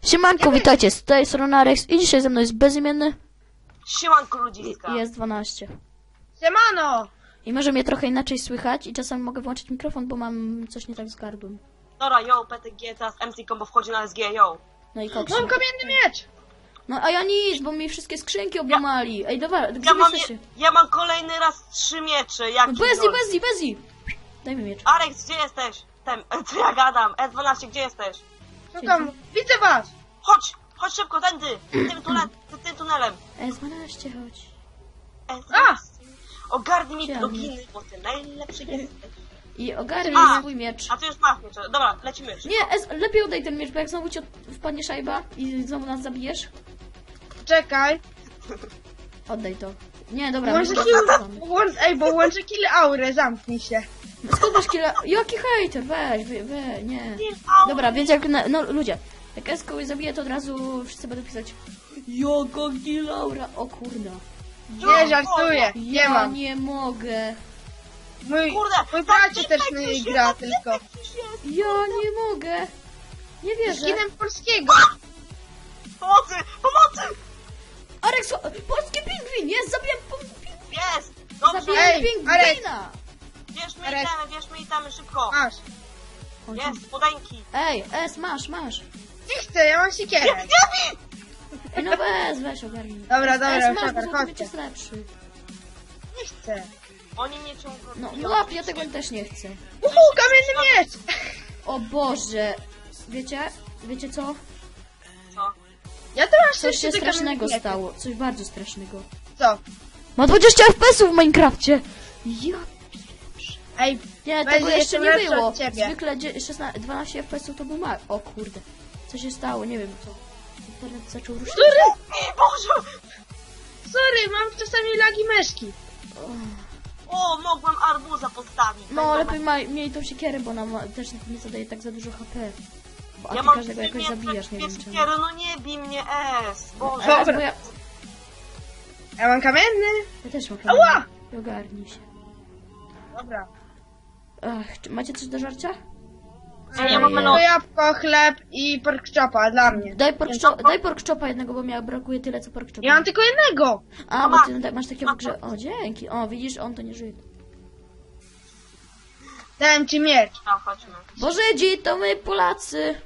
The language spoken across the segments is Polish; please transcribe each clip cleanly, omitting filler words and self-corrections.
Siemanko, witajcie, z tej strony Arex i dzisiaj ze mną jest bezimienny. Siemanko ludziska. I jest 12. Siemano! I może mnie trochę inaczej słychać i czasami mogę włączyć mikrofon, bo mam coś nie tak z gardłem. Dobra, yo, PTG, teraz MC Combo wchodzi na SG, yo. No i koks. Mam kamienny miecz! No a ja nic, bo mi wszystkie skrzynki obłamali. Ej, dobra, gdzie mam, jesteście? ja mam kolejny raz 3 miecze, jak No Bezi! Daj mi miecz. Arex, gdzie jesteś? Co ja gadam? S12, gdzie jesteś? Szukam, widzę was! Chodź szybko, tędy, tym tunelem. S12, chodź. S12. Ogarnij mi Gdzie loginy, bo ty najlepszy jesteś. I ogarnij swój miecz. A ty już masz miecz, dobra, lecimy. Nie, lepiej oddaj ten miecz, bo jak znowu ci wpadnie szajba i znowu nas zabijesz, Czekaj. oddaj to. Nie, dobra, Włączę my kill... bo włączę kill aurę, zamknij się. skąd masz killa? Jaki hejter, weź, nie. Dobra, więc jak, no ludzie, jak S kogoś zabije, to od razu wszyscy będą pisać jaka killaura, o kurde. Nie żartuję, nie Ja mam. nie mogę. Mój bracie też nie gra, tylko. Ja nie mogę. Nie wierzę. Skinem polskiego. Pomocy! Arex, polski pingwin, jest, zabiłem Jest! Dobrze, zabiłem Ej, pingwina. bierzmy itemy, szybko. Masz. Jest, podańki. Ej, S, masz. Nie chcę, ja mam siekierę. Ej, no weź ogarnij. Dobra, S, masz, dobra, bo złoty miecz chodźcie. jest lepszy. Nie chcę. Oni nie ciągną. No łap, ja tego też nie chcę. Kamienny miecz! O Boże, wiecie co? Co? Ja to mam Coś się szczęście do strasznego kamiennych mieczów. stało, coś bardzo strasznego. Co? Ma 20 FPS-ów w Minecrafcie! Ja... Ej, Nie, Weź, tego jeszcze jestem nie lepszy było. od ciebie. Zwykle 12 FPS-ów to był mały. O kurde, co się stało, nie wiem co. Internet zaczął ruszyć. Boże! sorry, mam czasami lagi myszki. O, mogłem arbuza postawić. No, lepiej miej tą siekierę, bo nam też nie zadaje tak za dużo HP. A Ja ty mam każdego jakoś zabijasz, nie wiem czemu. no nie bij mnie S. Boże. Dobra. Bo ja Ja mam kamienny. też mam Ała! problem. Ogarnij się. Dobra. Ach, czy macie coś do żarcia? Ja mam To jabłko, chleb i pork chopa dla mnie. Daj pork chopa jednego, bo mi brakuje tyle co pork chopa. Ja mam tylko jednego. A, bo ty masz takiego w grze. O, dzięki. O, widzisz, on to nie żyje. Dałem ci miecz. A, chodźmy. Bo Żydzi to my Polacy.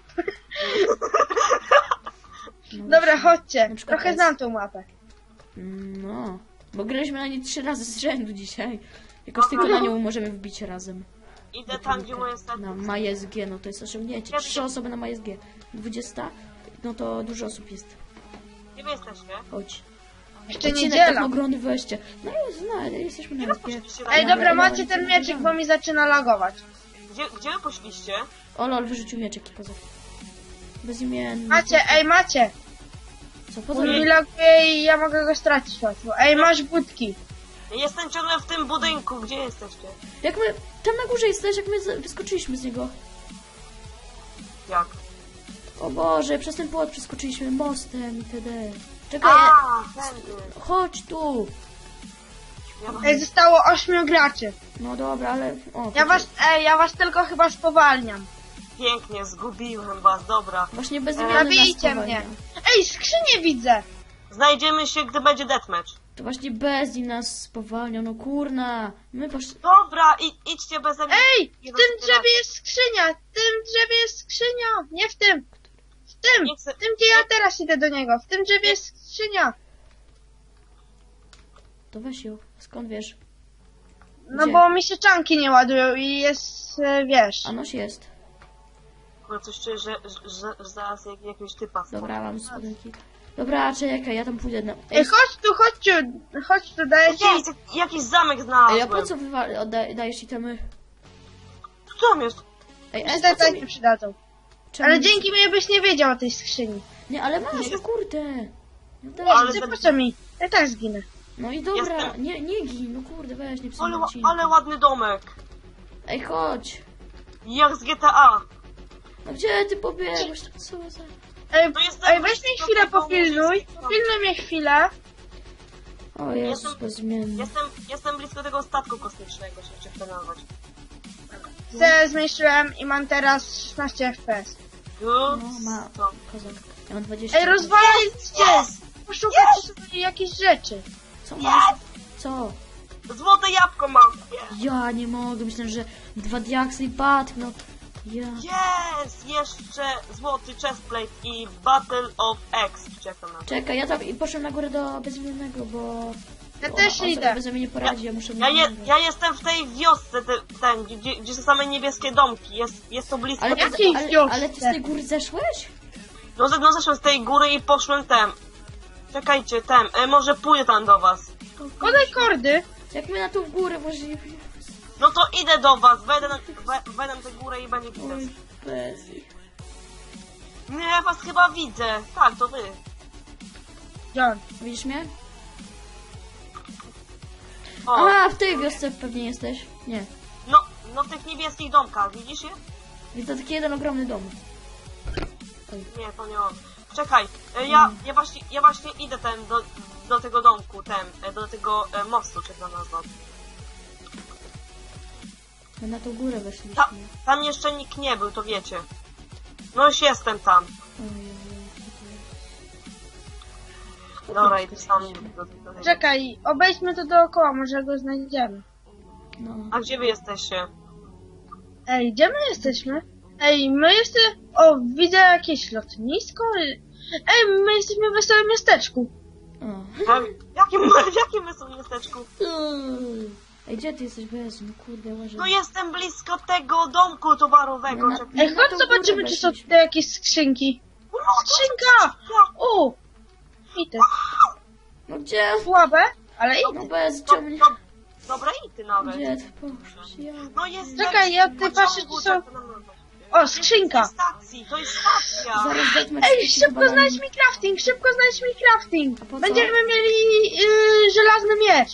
Dobra, chodźcie. Na przykład Trochę S. znam tą mapę. No, bo graliśmy na niej 3 razy z rzędu dzisiaj. Jakoś tylko na nią możemy wbić razem. Idę tam, gdzie moje serce. Na MySG, no to jest osiągnięcie. 3 osoby na MySG. 20? No to dużo osób jest. Gdzie wy jesteście? Chodź. Jeszcze Odcinek niedziela. technogrony weźcie. Jesteśmy na MySG. Ej, dobra, Ja macie mam ten nic mieczyk, nie bo mi zaczyna lagować. Gdzie wy poszliście? O lol, wyrzucił mieczek i poza. Bezimienny. Macie. Co, Bo poza mi laguje i ja mogę go stracić łatwo. Ej, masz budki. Jestem ciągle w tym budynku, gdzie jesteście? Jak my, tam na górze jesteś, jak my wyskoczyliśmy z niego. Jak? O Boże, przez ten płot przeskoczyliśmy mostem itd. Czekaj, tędy. chodź tu. Ja mam... Ej, zostało 8 graczy. No dobra, ale... O, Ja was tylko chyba spowalniam. Pięknie, zgubiłem was, dobra. Właśnie bezimienny Zabijcie nas mnie. spowalnia. Ej, skrzynię widzę. Znajdziemy się, gdy będzie deathmatch. To właśnie Bezi nas spowalnia, no kurna. My Dobra, idźcie beze mnie. Ej, w tym drzewie jest skrzynia. W tym drzewie jest skrzynia. Nie w tym. W tym. Nie chcę- W tym, gdzie ja teraz idę do niego. W tym drzewie jest skrzynia. To weź ją, skąd wiesz? No Gdzie? bo mi się czanki nie ładują i jest, wiesz. A noś jest. Kurwa, coś czuję, że zaraz jakiegoś typa Dobra, mam spodenki. Dobra, czekaj, ja tam pójdę na... Ej, chodź tu, daję ci. Jest, jakiś zamek znalazłem. Ej, a po co dajesz itemy? Co tam jest? Ej, Już po te co tak nie przydadzą. czemu Ale mi- dzięki mnie byś nie wiedział o tej skrzyni. Nie, ale masz, no kurde. No, daj. Ale Ty po co mi? Ja tak zginę. No i dobra, Jestem. nie gin, no kurde, weź, nie psuj Ale, odcinka. ale ładny domek. Ej, chodź. Jak z GTA. No gdzie ty pobiegłeś? Co za... Ej, No jestem ej weź mnie blisko chwilę tego, popilnuj. muszę- Popilnuj mnie chwilę. O Jezus, bezimienny. Jestem blisko tego statku kosmicznego, się chcę trenować. Se zmniejszyłem i mam teraz 16 FPS. No, Ups, ma to. kozak. Ja mam 20. Ej, rozwalajcie! Jest! Poszukać sobie jakieś rzeczy. Co masz? Co? Złote jabłko mam! Jest! Ja nie mogę, myślę, że 2 diaksy i bat, no. Ja. Jest! Jeszcze złoty chestplate i Battle of X. Czekam na to. Czekaj, ja tam i poszłem na górę do bezimiennego, bo... Ja bo też on idę. sobie bez mnie nie poradzi, ja muszę... Ja jestem w tej wiosce, gdzie są same niebieskie domki. Jest to blisko. Ale, Jak ty, jej ale, wiosce? ale ty z tej góry zeszłeś? No zeszłem z tej góry i poszłem Czekajcie, może pójdę tam do was. Podaj kordy. Jak my na tą górę właściwie... No to idę do was, wejdę na tę górę i będzie widać. Oj, bez... Nie, ja was chyba widzę. Tak, to wy. John. Widzisz mnie? O, A, w tej wiosce pewnie jesteś. Nie. no w tych niebieskich domkach, widzisz je? Widzę taki jeden ogromny dom. Nie, to nie on. Czekaj, ja właśnie idę do tego domku, do tego mostu, czy to nazwa. My na tą górę weszliśmy. Tam jeszcze nikt nie był, to wiecie. No już jestem tam. Ojej. Dobra, idę sam do tego. Czekaj, obejdźmy to dookoła, może go znajdziemy. No. A gdzie wy jesteście? Ej, gdzie my jesteśmy? Ej, my jesteśmy... O, widzę jakieś lotnisko. Ej, my jesteśmy w wesołym miasteczku. O. W jakim my są miasteczku? Ej, gdzie ty jesteś bez? No kurde, może... No jestem blisko tego domku towarowego. No, Czekaj. Ej, na chodź tą zobaczymy, górę czy są weszliśmy. tutaj jakieś skrzynki. Skrzynka! O! I ty. No gdzie? Słabe, ale i No bez, czemu nie... Dobra, i ty nawet. Gdzie ty poszłeś? Ja... No jest... Czekaj, ja tutaj patrzę, czy są... O, skrzynka! To jest stacja! Zaraz zetmę Ej, szybko znajdź mi crafting, szybko znajdź mi crafting! A po co? Będziemy mieli żelazny miecz.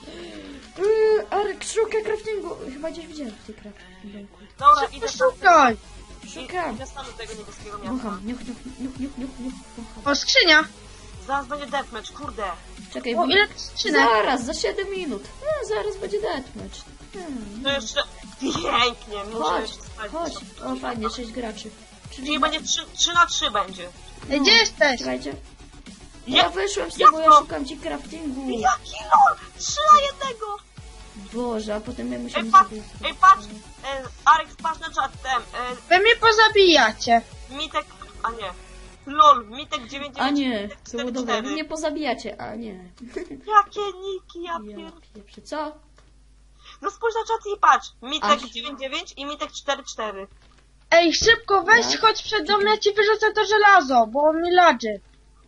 Arek, szukaj craftingu. Chyba gdzieś widziałem w tej craftingu. Dobra, idę Szybko szukaj! Szukam. Idę sam do tego niebieskiego miasta. Wącham, niuch, wącham. O, skrzynia! Zaraz będzie deathmatch, kurde. Czekaj, O, ile to skrzynek? zaraz, za 7 minut. Zaraz będzie deathmatch. To jeszcze... Pięknie, muszę Chodź, jeszcze sprawdzić. chodź. O, fajnie, 6 graczy. Czyli będzie 3 na 3 będzie. Ej, gdzie jesteś? Czekajcie. Ja- Ja wyszłem z jak tego, ja to? szukam ci craftingu. Jaki lol! 3 na 1! Boże, a potem my musimy sobie... Ej, patrz! Arek, patrz na czat, Wy mnie pozabijacie. Mitek... A nie. LOL, Mitek 99... A nie, Mitek to było dobre. Wy 44. mnie pozabijacie, a nie. Jakie niki, ja Ja pier... pieprzę, co? No spójrz na czat i patrz. Mitek Aż. 99 i Mitek 44. Ej, szybko, weź, Tak? chodź przed dom, ja ci wyrzucę to żelazo, bo on mi ladży.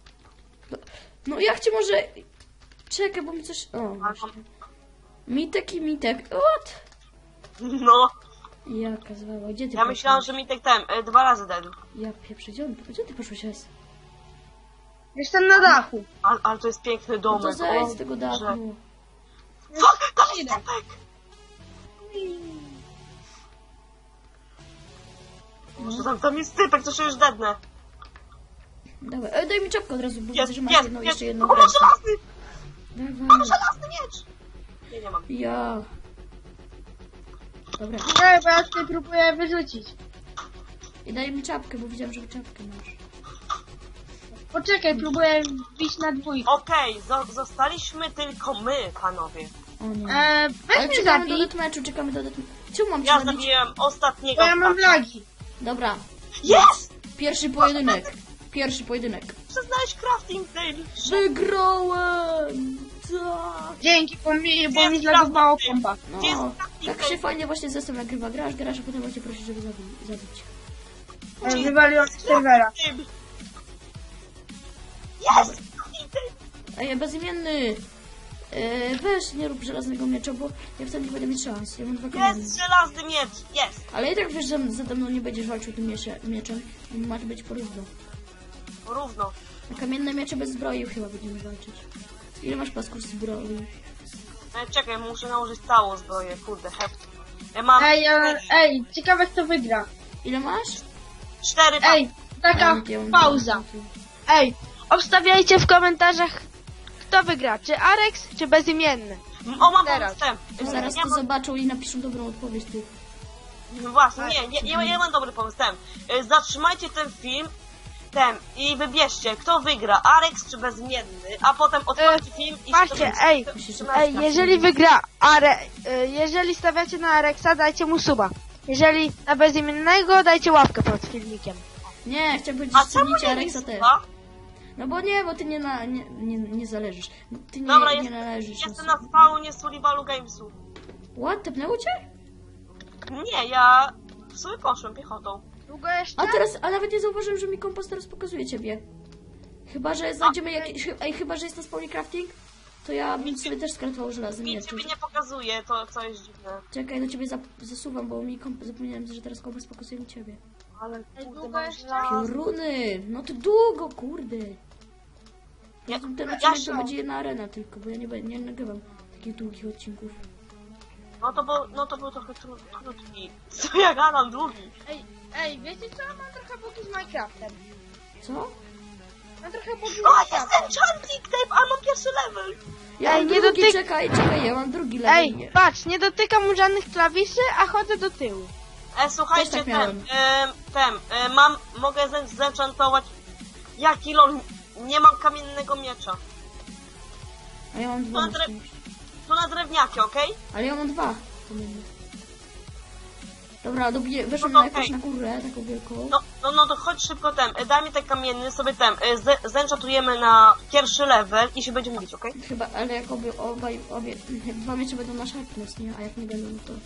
No jak ci może... Czekaj, bo mi coś... O, właśnie. Mitek i Mitek. What? No. Jaka zwała, gdzie ty Ja myślałam, że Mitek 2 razy dead. Ja pieprzę, gdzie ty poszłeś jest? Jestem na dachu. Ale to jest piękny No domek. to zejdź o z tego Boże. dachu. Fuck, tam jest typek! Boże, tam jest typek, to się już dednę. Dawaj, daj mi czapkę od razu, bo Jest, widzę, że masz jest, jedną, jest. jeszcze jedną O, mam rękę. żelazny! Mam Dawaj. żelazny miecz! Nie mam. Ja. Dobra. Czekaj, bo ja tutaj próbuję wyrzucić. I daj mi czapkę, bo widziałem, że czapkę masz. Poczekaj, próbuję wbić na dwójkę. Okej, zostaliśmy tylko my, panowie. O nie. Weź Ale mnie czekamy do zabij, deathmatchu, czekamy do deathmatchu. Czemu mam cię Ja zabić? zabiłem ostatniego. bo ja mam ptaka. lagi. Dobra, Jest! pierwszy pojedynek. Pierwszy pojedynek. Muszę znaleźć crafting table. Wygrałem! Tak. Dzięki, bo mi Jest zlagowało crafting pompa. No, Gdzie jest crafting tak się table? fajnie właśnie zestaw nagrywa. Grasz, a potem cię prosi, żeby zabić. Wywaliłem z serwera. Table. Jest! Crafting table. Ej, bezimienny! Weź, nie rób żelaznego miecza, bo ja wtedy nie będę mieć szans. Ja mam 2 kamienie. Jest żelazny miecz! Jest! Ale i tak wiesz, że ze mną nie będziesz walczył tym mieczem. Ma to być porówno. Równo. Na kamienne miecze bez zbroi chyba będziemy walczyć. Ile masz pasków zbroi? Czekaj, muszę nałożyć całą zbroję, kurde, heft. Ja mam Ej, ciekawe kto wygra. Ile masz? 4 Ej, taka Ja mam pauza. Ej, obstawiajcie w komentarzach, kto wygra, czy Arex, czy bezimienny. O, mam Teraz. pomysł. To zaraz Ja to mam- zobaczą i napiszą dobrą odpowiedź ty. No właśnie, ja mam dobry pomysł. Zatrzymajcie ten film i wybierzcie, kto wygra, Arex czy Bezimienny, a potem otwórzcie film i... Patrzcie, jeżeli wygra jeżeli stawiacie na Arexa, dajcie mu suba. Jeżeli na Bezimiennego, dajcie łapkę pod filmikiem. Nie, chciałbym A powiedzieć, czemu ściągnijcie nie Alexa też. Wisła? No bo ty nie zależysz. Ty nie, Dobra, nie należysz. jestem na spawnie Survivalu Gamesu. What? Tepnęło cię? Nie, ja w sumie poszłem piechotą. Długo jeszcze? A nawet nie zauważyłem, że mi kompost teraz pokazuje ciebie. Chyba, że znajdziemy jakiś... Chyba, że jest na spawnie crafting, to ja bym sobie też skraftował żelazny Mi miecz. ciebie nie pokazuje, to co jest dziwne. Czekaj, do ciebie zasuwam, bo zapomniałem, że teraz kompost pokazuje mi ciebie. Ale kurde, długo mam jeszcze? żelazo. Pioruny! No to długo, kurde. Ja- Ten ja odcinek się- to będzie jedna arena tylko, bo ja nie nagrywam takich długich odcinków. No to był trochę krótki. Co ja gadam, długi. Ej, wiecie co? Mam trochę buki z Minecraftem. Co? Mam trochę buki z O, jest Minecraftem. enchanting tape, ale mam pierwszy level. Ja Ej, mam nie drugi, dotyk- czekaj, ja mam drugi level. Ej, patrz, nie dotykam mu żadnych klawiszy, a chodzę do tyłu. Słuchajcie, Też tak miałem. mogę zenchantować. Jaki lol, nie mam kamiennego miecza. A ja mam dwa. No, Tu na drewniakie, okej? Ale ja mam dwa. Dobra, weszłem No na to jakąś okej. na górę, taką wielką. No to chodź szybko daj mi ten kamienny, sobie zenchantujemy na pierwszy level i się będziemy bić, okej? Chyba, ale jak obie dwa miecze będą na sharpness, nie? A jak nie będą, no to...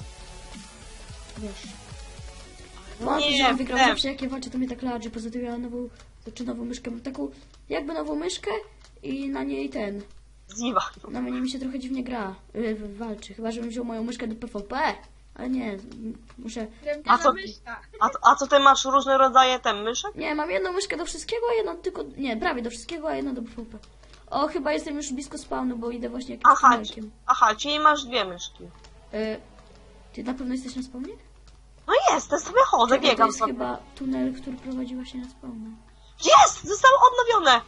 Wiesz. No, Nie, że wygrał wiem. zawsze jak ja walczę, to mnie tak ladzi. Poza tym ja nową myszkę, mam taką jakby nową myszkę i na niej Ziwa. na mnie mi się trochę dziwnie gra, walczy. Chyba, żebym wziął moją myszkę do PvP. Ale nie, muszę... A co? A co ty masz różne rodzaje myszek? Nie, mam jedną myszkę do wszystkiego, a jedną tylko... Nie, prawie do wszystkiego, a jedną do PvP. O, chyba jestem już blisko spawnu, bo idę właśnie jakimś tunelkiem. Aha, czyli masz dwie myszki. Ty na pewno jesteś na spawnie? No jest, ja sobie chodzę, Czekaj, to biegam jest sobie. chyba tunel, który prowadzi właśnie na spawna. Jest! Zostało odnowione!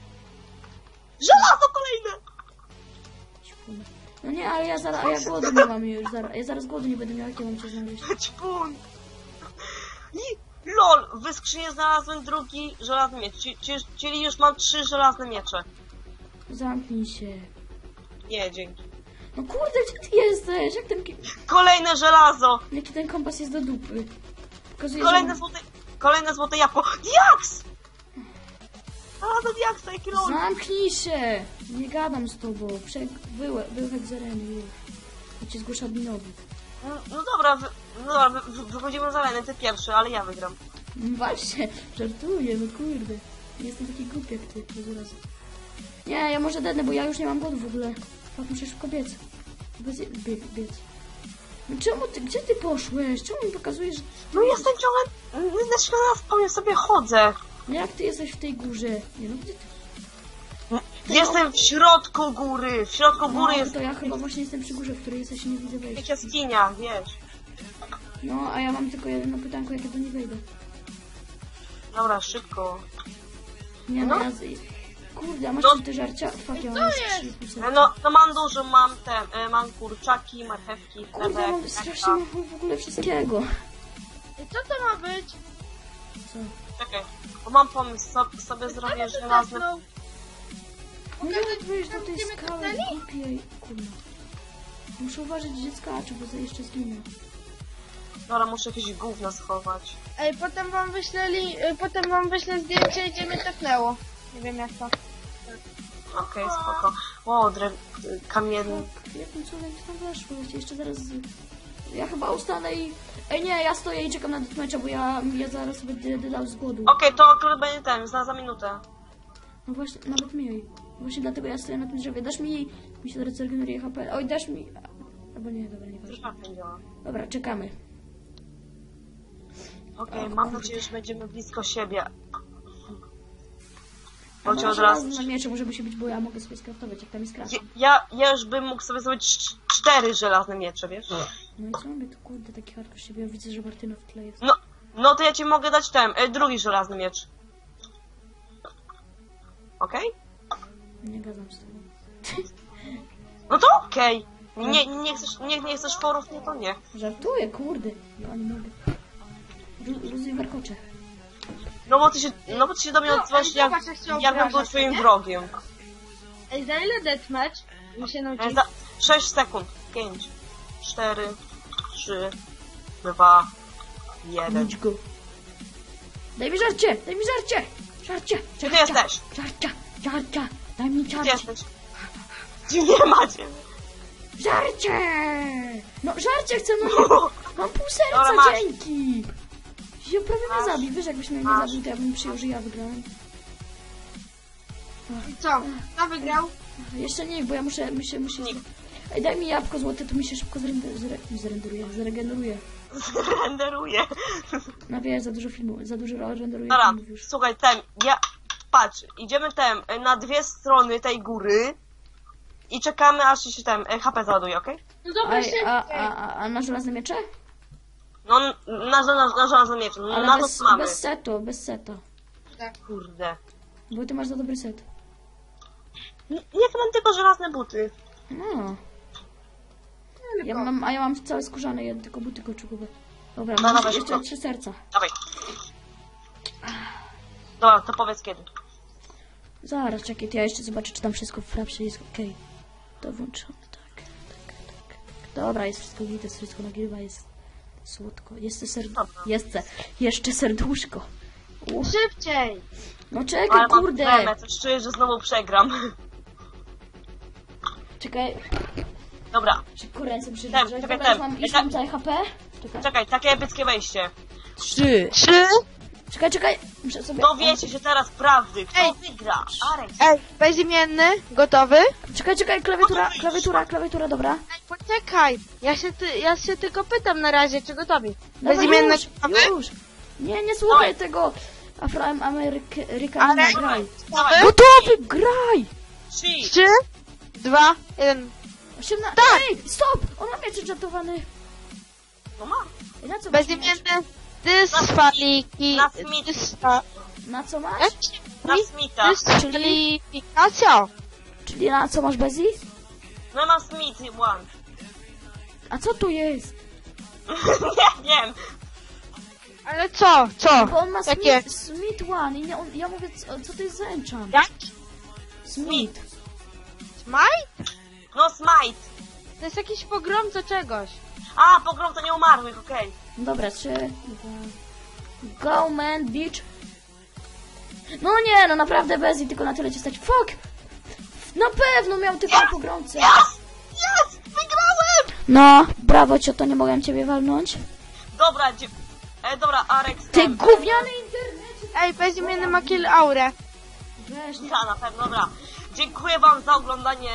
Żelazo kolejne! Ćpun. No nie, ale ja głodu nie mam już, ja zaraz głodu nie będę miał, jak ja mam cię znaleźć. Ćpun! I lol, w skrzyni znalazłem drugi żelazny miecz, czyli już mam 3 żelazne miecze. Zamknij się. Nie, dzięki. No kurde, gdzie ty jesteś? Jak Kolejne żelazo! jaki ten kompas jest do dupy? Pokazuje, Kolejne złote jabłko. Diaks! Znalazłem diaksa, jaki lol. Zamknij się! Nie gadam z tobą. Wyłek z areny już. Ja cię zgłasza adminowi. No dobra, wychodzimy z areny, ty pierwszy, ale ja wygram. Właśnie, żartuję, no kurde. Nie jestem taki głupi jak ty, bez razu. Nie, ja może dednę, bo ja już nie mam głodu w ogóle. Tak, muszę szybko biec. Biec. No czemu ty, gdzie ty poszłeś? Czemu mi pokazujesz? No jestem ciągle, na spawnie sobie chodzę. Jak ty jesteś w tej górze? Nie no, gdzie ty? Jestem w środku góry, No, jest to ja chyba właśnie jestem przy górze, w której jesteś i nie widzę wejścia. jaskinia, wiesz. No, a ja mam tylko jedno pytanko, jak ja do niej wejdę. Dobra, szybko. Nie no, No. ja... Kurde, a masz No. te żarcia? Fuck, ja mam skrzynkę. No mam dużo, mam kurczaki, marchewki, Kurde, ja mam chlebek, strasznie mam w ogóle wszystkiego. I co to ma być? Co? Czekaj, bo mam pomysł, sobie zrobię żelazne... No nie wejść do tej skały, głupiej. Kurde. Muszę uważać, gdzie skaczę, bo jeszcze zginę. Dobra, muszę jakieś gówno schować. Ej, potem wam wyślę zdjęcie, gdzie mnie tepnęło. Nie wiem jak to. Okej, spoko. O, kamienny. Jakim cudem ty tam weszłeś? Jeszcze zaraz... Ja chyba ustanę i... Ej nie, ja stoję i czekam na deathmatcha, bo ja zaraz sobie dał z głodu. Okej, to akurat będzie za minutę. No właśnie, nawet mniej. Właśnie dlatego ja stoję na tym drzewie. Dasz mi się zaraz regeneruje HP. Oj, dasz mi... Albo nie, dobra, nie ważne. Tak nie działa. Dobra, czekamy. Okej, mam nadzieję, że będziemy blisko siebie. A Bo cię może od razu... na miecze możemy się bić, bo ja mogę sobie skraftować, jak tam jest kraft. Ja już bym mógł sobie zrobić 4 żelazne miecze, wiesz? No i co mamy tu, kurde, taki hardcore siebie. Ja widzę, że Martyna w tle jest. No to ja ci mogę dać drugi żelazny miecz. Okej? Nie gadam z tobą. No to okej. Nie chcesz forów, nie to nie. Żartuję, kurde. Ja nie mogę. Luzuj warkocze. No bo ty się do mnie odzywasz, ale zobacz, jak się jakbym był obrażasz, twoim nie? wrogiem. Ej, za ile deathmatch? My się nauczyli. Za 6 sekund. 5, 4, 3, 2, 1. Idź go. Daj mi żarcie! Daj mi żarcie! Żarcie! Gdzie ty jesteś? Żarcia! Daj mi Gdzie żarcie! jesteś? Gdzie nie ma cię? Żarcie! No żarcie chcę, no nie! Mam pół Dobra, serca, masz. dzięki! Ja prawie mnie Masz. zabił, wiesz jakbyś mnie nie Masz. zabił, to ja bym przyjął, że ja wygrałem. I co? Kto wygrał? Jeszcze nie, bo ja muszę... Ej, daj mi jabłko złote, to mi się szybko zregeneruje. Renderuję. No wiesz, za dużo filmu, za dużo renderuje Dobra, filmów już. słuchaj, patrz, idziemy na 2 strony tej góry i czekamy, aż się HP załaduje, okej? No dobra, szybciej. A na żelazne miecze? No, na żelazne miecze, na Ale to mamy. bez seta. Kurde. Bo ty masz za dobry set. Jak mam tylko żelazne buty? No. Ja mam całe skórzane, ja tylko buty koczugowe. Dobra, No, mam dawaj, jeszcze szybko. 3 serca. Dawaj. Dobra, to powiedz kiedy. Zaraz, czekaj, to ja jeszcze zobaczę, czy tam wszystko w frapsie jest okej. To włączone, tak. Dobra, jest wszystko git, jest wszystko nagrywa, jest słodko. Jeszcze serduszko. Szybciej! No czekaj, Ale mam kurde. tremę, coś czuję, że znowu przegram. Czekaj, Dobra, szybko ręce muszę Tem, držeć. czekaj, Dobra, już tem. mam, już mam całe HP. czekaj, takie epickie wejście. 3. 3. Czekaj, muszę sobie... Dowiecie się teraz prawdy, kto Ej. wygra? Arek. Ej, bezimienny, gotowy? Czekaj, klawiatura, dobra. Ej, poczekaj! Ja się tylko pytam na razie, czy gotowi. Dobra, Bezimienny, gotowy? już. Nie słuchaj tego Afroamerykana, Ale- graj. Dawaj. Gotowy, graj! 3, 3, 2, 1. 18... Tak! Ej, stop! On ma miecz enchantowany. no mam. Ej, na co masz miecz? Bezimienny, dyskwaliki... Na Smith. Na co masz? Na Smitha. Dyskwalifikacja. Czyli na co masz Bezi? No mam Smith one. A co tu jest? Nie wiem. Ale co? Co? Bo on ma Jakie? Smith One i nie, ja mówię, co to jest za enchant? Jak? Smith. Smite? No Smite. To jest jakiś pogromca czegoś. A, pogrom to nie umarłych, okej. Dobra, 3, 2... Go man, bitch! No nie, no naprawdę Bezi, tylko na tyle cię stać. Fuck! Na pewno miał tylko pogromcę. Jest! Wygrałem! No, brawo cioto, nie mogłem ciebie walnąć. Dobra, dobra, Arek. Ty gówniany internet! Ej, bezimienny ma kill aurę. Weź, nie. Ja na pewno, dobra. Dziękuję wam za oglądanie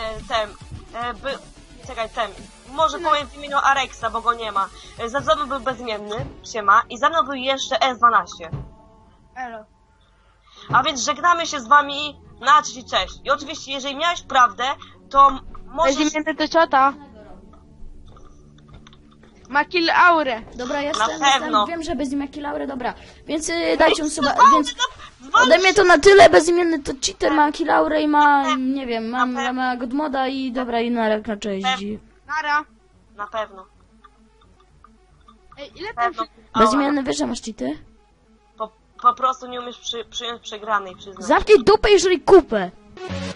Może powiem w imieniu Areksa, bo go nie ma. Ze mną był bezimienny, siema, i ze mną był jeszcze S12. Elo. A więc żegnamy się z wami na cześć i cześć. I oczywiście, jeżeli miałeś prawdę, to możesz... Bezimienny to ciota. Ma kill aurę. Dobra, Na pewno. wiem, że bez nim jaki laurę, dobra. Więc dajcie mu sobie, więc Walcz- ode mnie to na tyle, bezimienny to cheater, ma kilaurę i ma, nie wiem, ma godmoda i dobra, i na cześć. Nara. Na pewno. Ej, ile Na tam pewno. się... Bezimienny, wiesz, że masz cheaty? Po prostu nie umiesz przyjąć przegranej, przyznać. Zamknij dupę, jeżeli kupę!